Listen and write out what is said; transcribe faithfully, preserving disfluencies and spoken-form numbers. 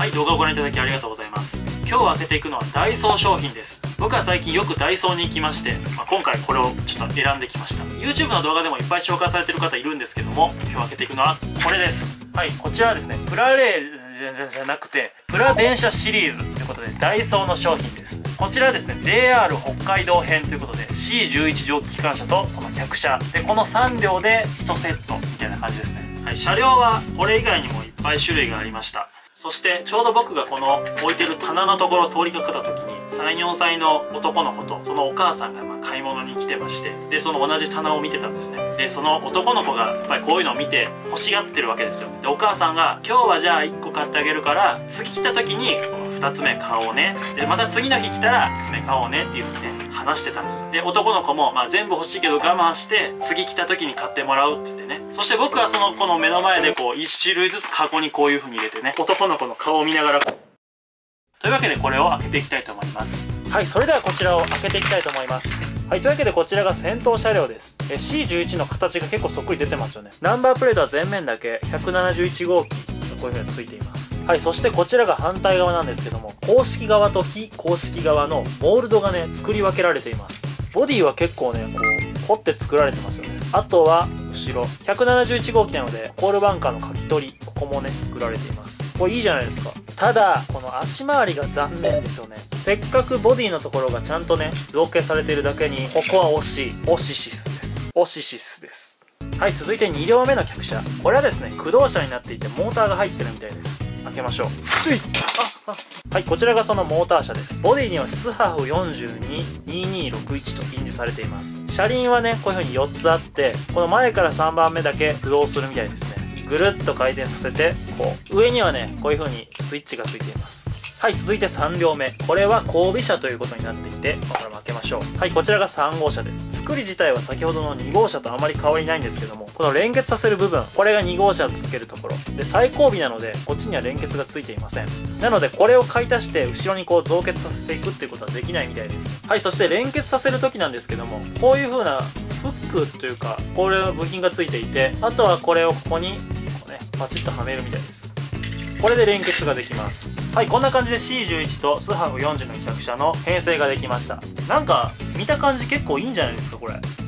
はい、動画をご覧いただきありがとうございます。今日開けていくのはダイソー商品です。僕は最近よくダイソーに行きまして、まあ、今回これをちょっと選んできました。 YouTube の動画でもいっぱい紹介されてる方いるんですけども、今日開けていくのはこれです。はい、こちらはですね、プラレールじゃなくてプラ電車シリーズということでダイソーの商品です。こちらはですね ジェイアール 北海道編ということで シーじゅういち 蒸気機関車とその客車で、このさん両でいちセットみたいな感じですね。はい、車両はこれ以外にもいっぱい種類がありました。そしてちょうど僕がこの置いてる棚のところを通りかかった時にさん、よんさいの男の子とそのお母さんがまあ買い物に来てまして、でその同じ棚を見てたんですね。でその男の子がやっぱりこういうのを見て欲しがってるわけですよ。でお母さんが「今日はじゃあいっこ買ってあげるから次来た時にふたつめ買おうね」でまた次の日来たらふたつめ買おうねっていう風にね話してたんですよ。で男の子も、まあ、全部欲しいけど我慢して次来た時に買ってもらうっつってね。そして僕はその子の目の前でこういち種類ずつカゴにこういう風に入れてね、男の子の顔を見ながらというわけでこれを開けていきたいと思います。はい、それではこちらを開けていきたいと思います。はい、というわけでこちらが先頭車両です。え シーじゅういち の形が結構そっくり出てますよね。ナンバープレートは前面だけひゃくななじゅういち号機こういう風についています。はい、そしてこちらが反対側なんですけども、公式側と非公式側のモールドがね作り分けられています。ボディは結構ねこう凝って作られてますよね。あとは後ろひゃくななじゅういち号機なのでコールバンカーの書き取り、ここもね作られています。これいいじゃないですか。ただこの足回りが残念ですよね。せっかくボディのところがちゃんとね造形されているだけに、ここは惜しいオシシスですオシシスです。はい、続いてに両目の客車。これはですね駆動車になっていてモーターが入ってるみたいです。開けましょう。ああはい、こちらがそのモーター車です。ボディにはスハフよんじゅうに、にーにーろくいちと印字されています。車輪はねこういう風によっつあって、この前からさんばんめだけ駆動するみたいですね。ぐるっと回転させてこう上にはねこういう風にスイッチがついています。はい、続いてさん両目。これは後尾車ということになっていて、これも開けましょう。はい、こちらがさん号車です。作り自体は先ほどのに号車とあまり変わりないんですけども、この連結させる部分、これがに号車をつけるところで、最後尾なのでこっちには連結がついていません。なのでこれを買い足して後ろにこう増結させていくっていうことはできないみたいです。はい、そして連結させる時なんですけども、こういう風なフックというかこれの部品がついていて、あとはこれをここにこう、ね、パチッとはめるみたいです。これで連結ができます。はい、こんな感じで シーじゅういち とスハフよんじゅうの客車の編成ができました。なんか見た感じ結構いいんじゃないですかこれ。